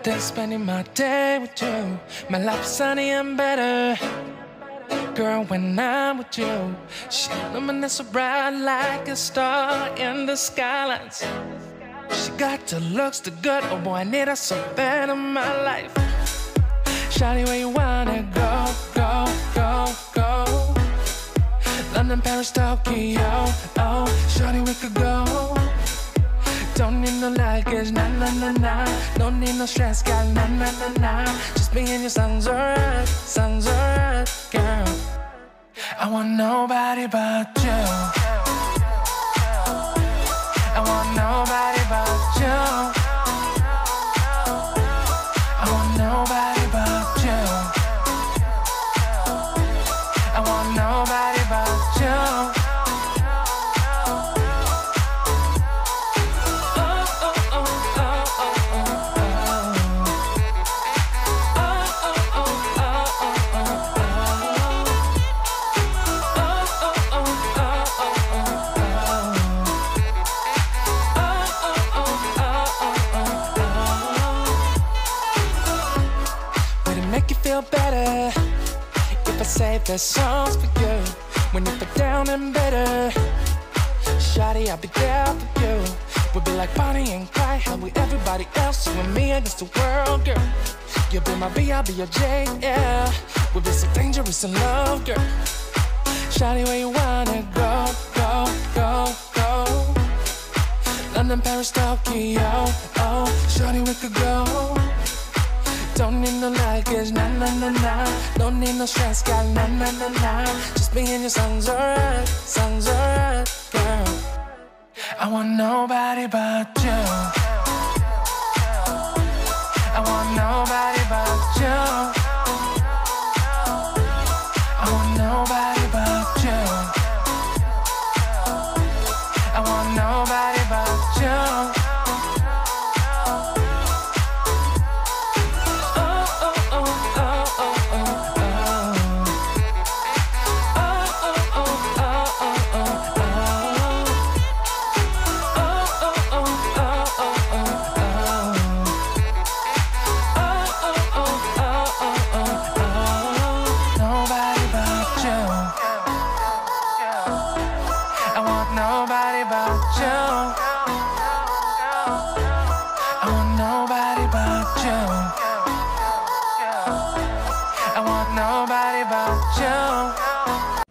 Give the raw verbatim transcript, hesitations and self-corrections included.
than spending my day with you. My life's sunny and better, girl, when I'm with you. She luminous so bright like a star in the skylines. She got the looks, the good, oh boy, I need her so bad in my life. Shawty, where you wanna go, go, go, go? London, Paris, Tokyo, oh, shawty, we could go. Don't need no luggage, nah, nah, nah, nah. Don't need no stress, girl, nah, nah, nah, nah. Just me and you sounds alright, sounds alright, girl. I want nobody but you. I want nobody but you. I want nobody but you. I want nobody but you. Feel better if I save the songs for you. When you feel down and bitter, shawty, I'll be there for you. We'll be like Bonnie and Clyde, how we everybody else, you and me against the world, girl. You'll be my B, I'll be your J, yeah. We'll be so dangerous in love, girl. Shawty, where you wanna go, go, go, go? London, Paris, Tokyo, oh, shawty, we could go. Don't need no luggage, nah, nah, nah, nah. Don't need no stress, girl, nah, nah, nah, nah. Just me and you sounds alright, sounds alright, girl. I want nobody but you. I want nobody but you. I want nobody but you. I want nobody but you. Nobody but you. I want nobody but you. I want nobody but you.